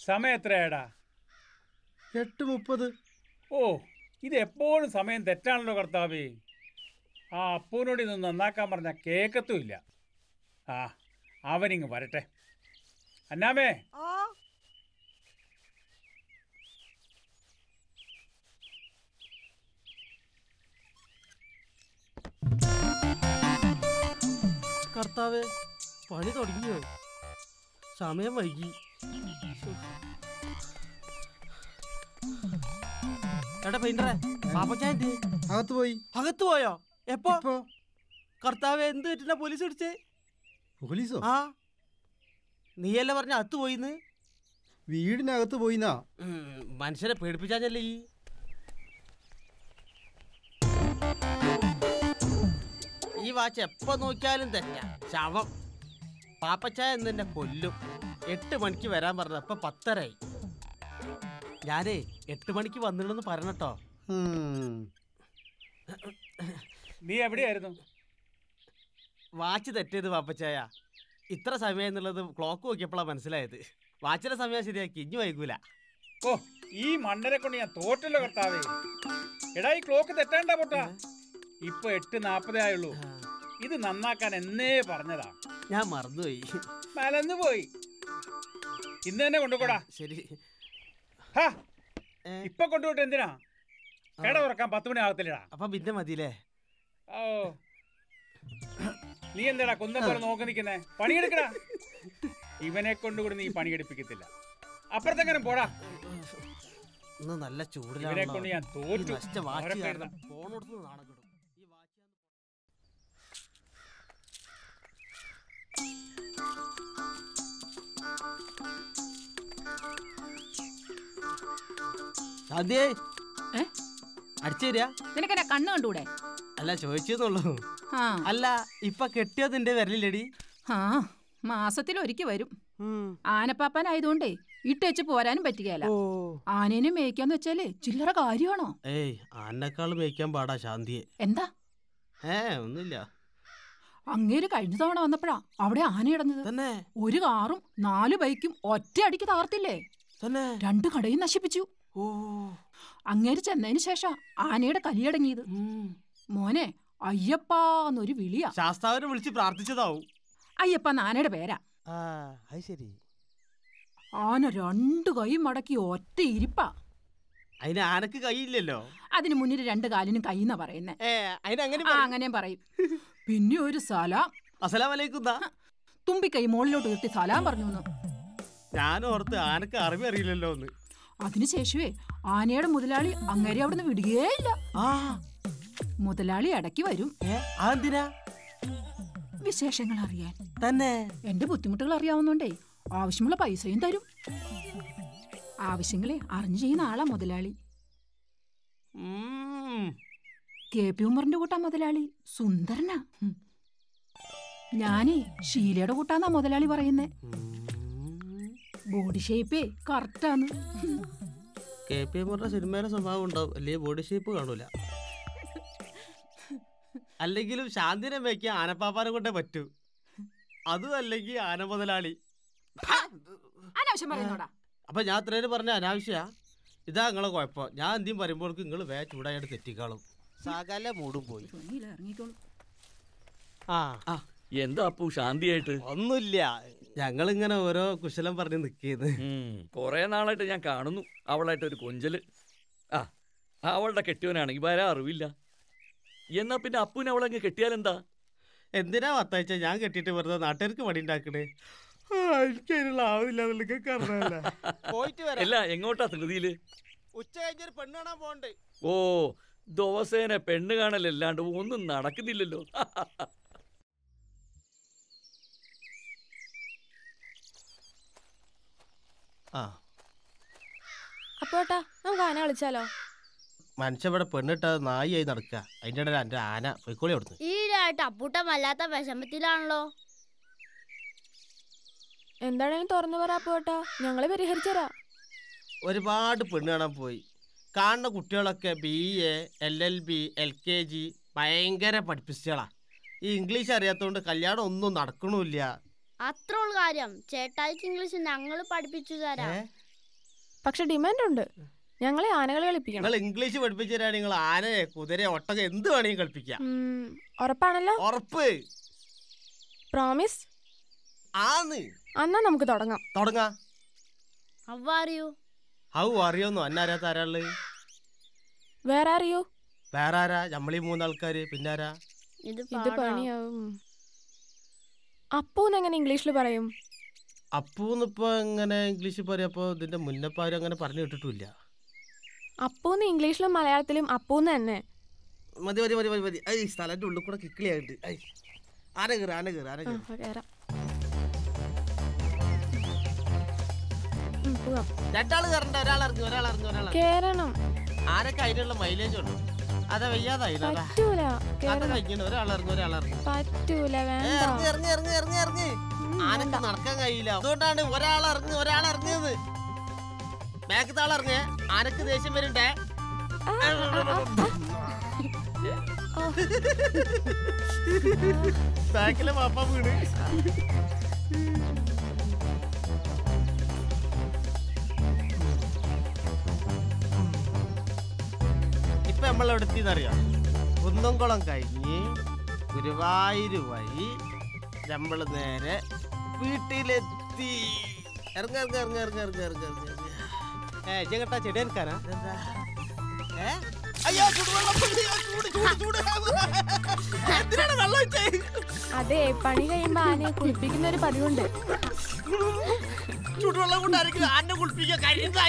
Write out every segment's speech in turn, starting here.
സമയം എത്രയാടാ? 8:30. ഓ, ഇത് എപ്പോഴും സമയം തെറ്റാണല്ലോ കർത്താവേ. ആ അപ്പൂനോട് ഇത് നന്നാക്കാൻ പറഞ്ഞാൽ കേൾക്കത്തുമില്ല. ആ അവനിങ്ങ് വരട്ടെ. അന്നാമേ, കർത്താവേ, പണി തുടങ്ങിയോ? സമയം വൈകി. എടാ പെയിന്ററെ, പാപ്പച്ചായ അകത്ത് പോയോ? എപ്പോ? കർത്താവേ, എന്ത് പറ്റില്ല പോലീസ് പിടിച്ചേ? പോലീസോ? ആ, നീയല്ലേ പറഞ്ഞ അകത്ത് പോയിന്ന്? വീടിനകത്ത് പോയിന്നാ. മനുഷ്യരെ പേടിപ്പിച്ചാഞ്ഞല്ലേ ഈ വാച്ച് എപ്പോ നോക്കിയാലും തെറ്റാ. ശവം. പാപ്പച്ചായ എന്നെ കൊല്ലും. 8 മണിക്ക് വരാൻ പറഞ്ഞ ഇപ്പൊ 10:30. ഞാനേ 8 മണിക്ക് വന്നില്ലെന്ന് പറഞ്ഞട്ടോ. നീ എവിടെയായിരുന്നു? വാച്ച് തെറ്റിയത് പാപ്പച്ചായ. ഇത്ര സമയം എന്നുള്ളത് ക്ലോക്ക് നോക്കിയപ്പോഴാണ് മനസ്സിലായത്. വാച്ചിന്റെ സമയം ശരിയാക്കി, ഇനി വൈകൂല. ഓ, ഈ മണ്ണരെ കൊണ്ട് ഞാൻ തോറ്റല്ലോ കർത്താവേ. എടാ, ഈ ക്ലോക്ക് തെറ്റാണ്ടാ പൊട്ടാ. ഇപ്പൊ 8:40 ആയുള്ളൂ. ഇത് നന്നാക്കാൻ എന്നേ പറഞ്ഞതാ. ഞാൻ മറന്നുപോയി. മലന്ന് പോയി. ഇന്ന് തന്നെ കൊണ്ടുപോടാ. ശരി. ഇപ്പൊ കൊണ്ടുപോയിട്ട് എന്തിനാ? കട തുറക്കാൻ 10 മണി ആകത്തില്ലടാ. അപ്പൊ പിന്നെ മതിയില്ലേ? ഓ, നീ എന്താടാ കുന്തം പോലെ നോക്കി നിൽക്കുന്നേ? പണിയെടുക്കടാ. ഇവനെ കൊണ്ടുകൂടി നീ പണിയെടുപ്പിക്കത്തില്ല. അപ്പുറത്തെങ്ങനെ പോടാ. ഇന്ന് നല്ല ചൂടിലാണ്. ഇവനെ കൊണ്ട് ഞാൻ തോറ്റു. അടിച്ചേരാ നിനക്കെന്നെ കണ്ണ് കണ്ടൂടെ? അല്ല, ചോദിച്ചെന്നുള്ളൂ. അല്ല, ഇപ്പൊ കെട്ടിയതിന്റെ വരലില്ലടി? ആ, മാസത്തിലൊരിക്കൽ വരും. ആനപ്പാപ്പാനായതുകൊണ്ടേ ഇട്ടേച്ച് പോരാനും പറ്റുകയല്ല. ആനേനെ മേയ്ക്കാന്ന് വെച്ചാലേ ചില്ലറ കാര്യമാണോ? ഏയ്, ആനക്കാളും മേയ്ക്കാൻ പാടാ ശാന്തിയെ. എന്താ? ഒന്നുമില്ല. അങ്ങേര് കഴിഞ്ഞ തവണ വന്നപ്പോഴാ അവിടെ ആന ഇടഞ്ഞത്. തന്നെ? 1 കാറും 4 ബൈക്കും ഒറ്റ അടിക്ക് തകർത്തില്ലേ? തന്നെ? 2 കടയും നശിപ്പിച്ചു. അങ്ങേര് ചെന്നതിന് ശേഷം ആനയുടെ കലിയടങ്ങിയത്. മോനെ, അയ്യപ്പാന്നൊരു വിളിയാ. ശാസ്താവിനെ വിളിച്ച് പ്രാർത്ഥിച്ചതാവും. അയ്യപ്പ ആനയുടെ പേരാ. ശരി. ആന 2 കൈ മടക്കി ഒറ്റ ഇരിപ്പാ. അതിന് ആനക്ക് കൈയില്ലല്ലോ. അതിന് മുന്നിൽ 2 കാലിനും കൈന്നാ പറയുന്നേ. അങ്ങനെയും പറയും. പിന്നെ ഒരു സലാം. അസ്സലാമലൈക്കും. തുമ്പിക്കൈ മുകളിലോട്ട് ഉയർത്തി സലാം പറഞ്ഞു. ഞാനോർത്ത് ആനക്ക് അറിവ് അറിയില്ലല്ലോ എന്ന്. അതിനുശേഷമേ ആനയുടെ മുതലാളി അങ്ങേരെ അവിടുന്ന് വിടുകയേയില്ല. മുതലാളി ഇടയ്ക്ക് വരും. അതെന്തിനാ? വിശേഷങ്ങൾ അറിയാൻ. തന്നെ? എന്റെ ബുദ്ധിമുട്ടുകൾ അറിയാവുന്നോണ്ടേ ആവശ്യമുള്ള പൈസയും തരും. ആവശ്യങ്ങളെ അറിഞ്ഞു ചെയ്യുന്ന ആളാ മുതലാളി. KP ഉമ്മറിന്റെ കൂട്ടാ മുതലാളി. സുന്ദരനാ. ഞാനേ ഷീലയുടെ കൂട്ടാന്നാ മുതലാളി പറയുന്നേ. ബോഡി ഷേപ്പേ കറക്റ്റാന്ന്. KP ഉമ്മറിന്റെ സിനിമയിലെ സ്വഭാവം ഉണ്ടാവും, അല്ലെങ്കിൽ ബോഡി ഷേപ്പ് കാണൂല. അല്ലെങ്കിലും ശാന്തിനെ വയ്ക്കാൻ ആനപ്പാപ്പാനെ കൊണ്ടേ പറ്റൂ. അതും അല്ലെങ്കിൽ ആന മുതലാളി. അനാവശ്യം പറയുന്നോടാ. അപ്പൊ ഞാൻ ഇത്രയും പറഞ്ഞ അനാവശ്യ. ഇതാ നിങ്ങളെ കുഴപ്പം. ഞാൻ എന്തെങ്കിലും പറയുമ്പോൾ നിങ്ങൾ ചൂടായിട്ട് തെറ്റിക്കാളും. സകല മൂടും പോയി. എന്താ അപ്പു ശാന്തിയായിട്ട്? ഒന്നുമില്ല, ഞങ്ങളിങ്ങനെ ഓരോ കുശലം പറഞ്ഞ് നിൽക്കിയത്. കൊറേ നാളായിട്ട് ഞാൻ കാണുന്നു അവളായിട്ട് ഒരു കൊഞ്ചല്. അവളുടെ കെട്ടിയവനാണെങ്കിൽ വരാൻ അറിവില്ല. എന്നാ പിന്നെ അപ്പുവിനെ അവളങ്ങ് കെട്ടിയാലെന്താ? എന്തിനാ വത്താഴ്ച ഞാൻ കെട്ടിയിട്ട് വെറുതെ നാട്ടുകാർക്ക് പണി ഉണ്ടാക്കണേ? എനിക്കതിനുള്ള ആവില്ല. അല്ല, എങ്ങോട്ടാ ധൃതിയില്? ഉച്ച കഴിഞ്ഞൊരു പെണ്ണ് കാണാൻ പോണ്ടേ? ഓ, ദിവസേന പെണ്ണ് കാണലല്ലാണ്ട് ഒന്നും നടക്കുന്നില്ലല്ലോ. അപ്പോട്ടാ, നമുക്ക് ആന കളിച്ചാലോ? മനുഷ്യ ഇവിടെ പെണ്ണിട്ടത് നായിയായി നടക്കുക. അതിൻ്റെ ഇടയിൽ എൻ്റെ ആന പൊയ്ക്കോളി കൊടുത്തു. ഈയിടെയായിട്ട് അപ്പൂട്ടൻ വല്ലാത്ത വിഷമത്തിലാണല്ലോ. എന്താണേലും തുറന്നു പറ അപ്പോട്ടാ, ഞങ്ങള് പരിഹരിച്ചരാ. ഒരുപാട് പെണ്ണ് കാണാൻ പോയി. കാണുന്ന കുട്ടികളൊക്കെ BA, LLB, LKG ഭയങ്കര പഠിപ്പിച്ചാളാ. ഈ ഇംഗ്ലീഷ് അറിയാത്തതുകൊണ്ട് കല്യാണം ഒന്നും നടക്കണില്ല. അത്ര കാര്യം. ചേട്ടായിക്ക് ഇംഗ്ലീഷ് ഞങ്ങൾ പഠിപ്പിച്ചു തരാം. പക്ഷെ ഡിമാൻഡ് ഉണ്ട്. ഞങ്ങളെ ആനകളെ കളിപ്പിക്കണം. നിങ്ങൾ ഇംഗ്ലീഷ് പഠിപ്പിച്ചു തരാ. നിങ്ങൾ ആനയെ കുതിര ഒട്ടകം എന്ത് വേണമെങ്കിൽ കളിപ്പിക്കാം. ഉറപ്പാണല്ലോ? ഉറപ്പ്. പ്രോമിസ്? ആന്ന്. എന്നാ നമുക്ക് തുടങ്ങാം. തുടങ്ങാം. ഹൗ അറിയോന്നോ? അന്നാരാ താരാള്? വേറെ അറിയോ? വേറെ ആരാ? നമ്മളീ 3 ആൾക്കാര്. പിന്നാരാ? ഇത് പണിയാവും. അപ്പൂന്ന് എങ്ങനെ ഇംഗ്ലീഷിൽ പറയും? അപ്പൂന്നിപ്പോ എങ്ങനെ ഇംഗ്ലീഷിൽ പറയപ്പോ ഇതിന്റെ മുന്നപ്പാരും അങ്ങനെ പറഞ്ഞു കേട്ടിട്ടില്ല. അപ്പൂന്ന് ഇംഗ്ലീഷിലും മലയാളത്തിലും അപ്പൂന്ന് തന്നെ. മതി മതി മതി മതി മതി. സ്ഥലത്തിന്റെ ഉള്ളിൽ കൂടെ കിക്കിളിയായിട്ട്. ആന കയറി ആന കയറി ആന കയറി. രണ്ടാള് കയറണ്ട. ഒരാളിറങ്ങി ഒരാളിറങ്ങി ഒരാൾ കേറണം. ആനക്ക് അതിനുള്ള മൈലേജ് ഉണ്ട്. അതെ വയ്യാതായി. പറ്റൂല. ഒരാളിറങ്ങി ഒരാളിറങ്ങി. പറ്റൂല. ഇറങ്ങി ഇറങ്ങി ഇറങ്ങി ഇറങ്ങി ഇറങ്ങി. ആനക്ക് നടക്കാൻ കഴിയില്ല. അതുകൊണ്ടാണ് ഒരാളിറങ്ങിയത്. ബാക്കത്തെ ആളിറങ്ങിയ ആനക്ക് ദേഷ്യം വരുണ്ടേ. ബാക്കിലെ പാപ്പ വീണ്. ഇപ്പൊ നമ്മളെവിടെ എത്തിയെന്നറിയാം? കുന്നംകുളം കഴിഞ്ഞ് ഗുരുവായൂര് വഴി നമ്മൾ നേരെ വീട്ടിലെത്തി. ഇറങ്ങ ഇറങ്ങ ഇറങ്ങ ഇറങ്ങ ഇറങ്ങ ഇറങ്ങ ഇറങ്ങ. കേട്ടാ ചെടി എടുക്കാനാ? അതെ, പണി കഴിയുമ്പോ ആനയെ കുളിപ്പിക്കുന്ന ഒരു പതിവുണ്ട്. ചൂടുവെള്ളം കൊണ്ടായിരിക്കും ആന കുളിപ്പിക്കാൻ.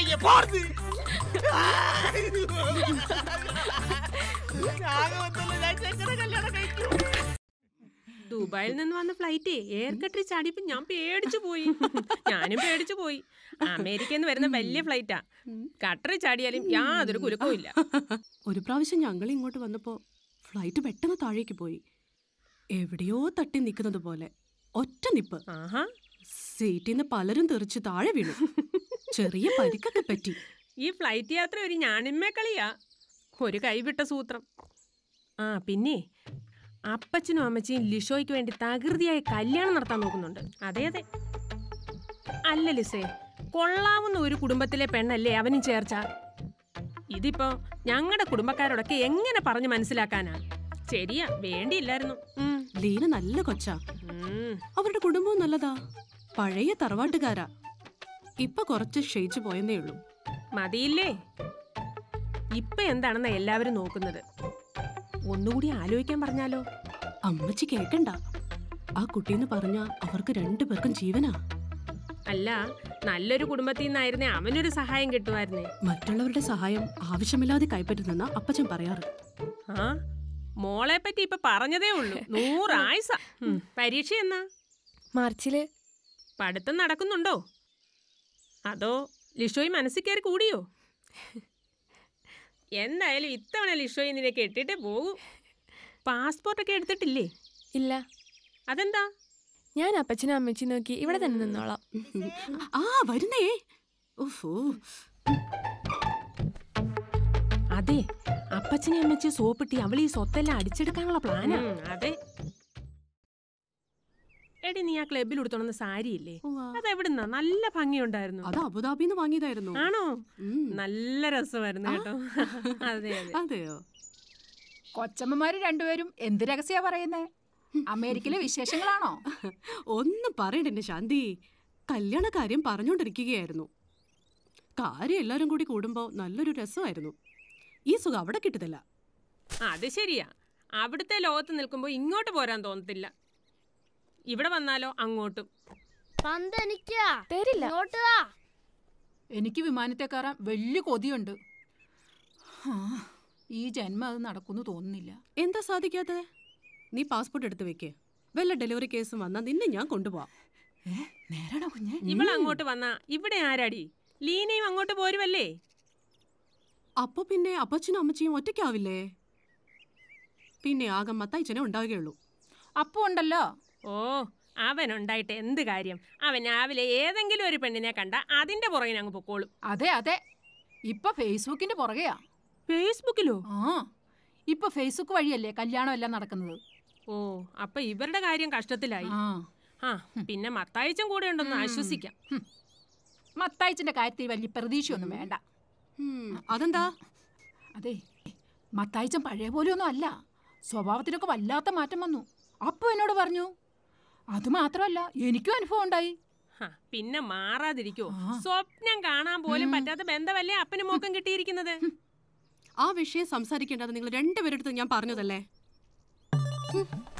ദുബായിൽ നിന്ന് വന്ന ഫ്ലൈറ്റ് എയർ കട്ടറി ചാടിയപ്പോ ഞാൻ പേടിച്ചു പോയി. ഞാനും പേടിച്ചു പോയി. അമേരിക്കയിൽ നിന്ന് വരുന്ന വലിയ ഫ്ലൈറ്റാ. കട്ടറി ചാടിയാലും യാതൊരു കുലുക്കവും ഇല്ല. ഒരു പ്രാവശ്യം ഞങ്ങൾ ഇങ്ങോട്ട് വന്നപ്പോ ഫ്ലൈറ്റ് പെട്ടെന്ന് താഴേക്ക് പോയി. എവിടെയോ തട്ടി നിൽക്കുന്നത് പോലെ ഒറ്റ നിപ്പ്. സീറ്റിൽ നിന്ന് പലരും തെറിച്ച് താഴെ വീണു. ചെറിയ പരിക്കൊക്കെ പറ്റി. ഈ ഫ്ലൈറ്റ് യാത്ര ഒരു ഞാനിമ്മേ കളിയാ. ഒരു കൈവിട്ട സൂത്രം. പിന്നെ അപ്പച്ചനും അമ്മച്ചിയും ലിഷോയ്ക്ക് വേണ്ടി തകൃതിയായി കല്യാണം നടത്താൻ നോക്കുന്നുണ്ട്. അതെ അതെ. അല്ല ലിസേ, കൊള്ളാവുന്ന ഒരു കുടുംബത്തിലെ പെണ്ണല്ലേ അവനും ചേർച്ച. ഇതിപ്പോ ഞങ്ങളുടെ കുടുംബക്കാരോടൊക്കെ എങ്ങനെ പറഞ്ഞു മനസ്സിലാക്കാനാ? ശരിയാ, വേണ്ടിയില്ലായിരുന്നു. ലീന നല്ല കൊച്ചാ. അവരുടെ കുടുംബവും നല്ലതാ. പഴയ തറവാട്ടുകാരാ. ഇപ്പൊ കുറച്ച് ക്ഷയിച്ചു പോയെന്നേ ഉള്ളൂ. മതിയില്ലേ? ഇപ്പൊ എന്താണെന്നാ എല്ലാവരും നോക്കുന്നത്. ഒന്നുകൂടി ആലോചിക്കാൻ പറഞ്ഞാലോ? അമ്മച്ചി കേക്കണ്ട. ആ കുട്ടീന്ന് പറഞ്ഞ അവർക്ക് 2 പേർക്കും ജീവനാ. അല്ല, നല്ലൊരു കുടുംബത്തിൽ നിന്നായിരുന്നേ അവനൊരു സഹായം കിട്ടുമായിരുന്നേ. മറ്റുള്ളവരുടെ സഹായം ആവശ്യമില്ലാതെ കൈപ്പറ്റുന്ന അപ്പച്ചൻ പറയാറ്. മോളെ പറ്റി ഇപ്പൊ പറഞ്ഞതേ ഉള്ളൂ. 100 ആയുസ. പരീക്ഷ എന്നാ? മാർച്ചില്. പഠിത്തം നടക്കുന്നുണ്ടോ? അതോ ലിഷോയി മനസ്സിൽ കയറി കൂടിയോ? എന്തായാലും ഇത്തവണ ലിഷോയി നിന്നെ കെട്ടിട്ടേ പോകൂ. പാസ്പോർട്ടൊക്കെ എടുത്തിട്ടില്ലേ? ഇല്ല. അതെന്താ? ഞാൻ അപ്പച്ചനും അമ്മച്ചി നോക്കി ഇവിടെ തന്നെ നിന്നോളാം. വരുന്നേ. അതെ, അപ്പച്ചനെ അമ്മച്ചി സോപ്പിട്ടി അവൾ ഈ സ്വത്തെല്ലാം അടിച്ചെടുക്കാനുള്ള പ്ലാനാ. അതെ. എടി, നീ ആ ക്ലബിൽ ഉടുത്തോണെന്ന സാരിയില്ലേ, അതെവിടുന്നാ? നല്ല ഭംഗിയുണ്ടായിരുന്നു. അത് അബുദാബിന്ന് വാങ്ങിയതായിരുന്നു. ആണോ? നല്ല രസമായിരുന്നു കേട്ടോ. അതെ അതെ. അതെയോ? കൊച്ചമ്മമാര് രണ്ടുപേരും എന്ത് രഹസ്യ പറയുന്നേ? അമേരിക്കയിലെ വിശേഷങ്ങളാണോ? ഒന്നും പറയണ്ട ശാന്തി. കല്യാണ കാര്യം പറഞ്ഞോണ്ടിരിക്കുകയായിരുന്നു. കാര്യം എല്ലാരും കൂടി കൂടുമ്പോ നല്ലൊരു രസമായിരുന്നു. ഈ സുഖം അവിടെ കിട്ടത്തില്ല. അത് ശരിയാ. അവിടുത്തെ ലോകത്ത് നിൽക്കുമ്പോ ഇങ്ങോട്ട് പോരാൻ തോന്നത്തില്ല. ഇവിടെ വന്നാലോ അങ്ങോട്ടും. തരില്ല. എനിക്ക് വിമാനത്തെ കയറാൻ വലിയ കൊതിയുണ്ട്. ഈ ജന്മം അത് നടക്കുന്നു തോന്നുന്നില്ല. എന്താ സാധിക്കാതെ? നീ പാസ്പോർട്ട് എടുത്ത് വെക്കേ. വല്ല ഡെലിവറി കേസും വന്നാ നിന്നെ ഞാൻ കൊണ്ടുപോവാം. നേരാണോ കുഞ്ഞെ? ഇവൾ അങ്ങോട്ട് വന്നാ ഇവിടെ ആരാടി? ലീനയും അങ്ങോട്ട് പോരുവല്ലേ? അപ്പൊ പിന്നെ അപ്പച്ചനും അമ്മച്ചിയും ഒറ്റയ്ക്കാവില്ലേ? പിന്നെ ആകെ മത്തായിച്ചനെ ഉണ്ടാവുകയുള്ളൂ. അപ്പു ഉണ്ടല്ലോ. ഓ, അവനുണ്ടായിട്ട് എന്ത് കാര്യം? അവൻ രാവിലെ ഏതെങ്കിലും ഒരു പെണ്ണിനെ കണ്ട അതിന്റെ പുറകിന് അങ്ങ് പൊക്കോളും. അതെ അതെ, ഇപ്പൊ ഫേസ്ബുക്കിന്റെ പുറകെയാ. ഫേസ്ബുക്കിലോ? ഇപ്പൊ ഫേസ്ബുക്ക് വഴിയല്ലേ കല്യാണം എല്ലാം നടക്കുന്നത്. ഓ, അപ്പൊ ഇവരുടെ കാര്യം കഷ്ടത്തിലായി. പിന്നെ മത്തായിച്ചൻ കൂടെ ഉണ്ടെന്ന് ആശ്വസിക്കാം. മത്തായിച്ചന്റെ കാര്യത്തിൽ വലിയ പ്രതീക്ഷയൊന്നും വേണ്ട. അതെന്താ? അതെ, മത്തായിച്ചൻ പഴയ പോലെയൊന്നും അല്ല. സ്വഭാവത്തിനൊക്കെ വല്ലാത്ത മാറ്റം വന്നു. അപ്പു എന്നോട് പറഞ്ഞു. അത് മാത്രമല്ല, എനിക്കും അനുഭവം ഉണ്ടായി. പിന്നെ മാറാതിരിക്കോ? സ്വപ്നം കാണാൻ പോലും പറ്റാത്ത ബന്ധമല്ലേ അപ്പനും മോക്കം കിട്ടിയിരിക്കുന്നത്. ആ വിഷയം സംസാരിക്കേണ്ടത് നിങ്ങൾ രണ്ടുപേരെടുത്ത് ഞാൻ പറഞ്ഞതല്ലേ.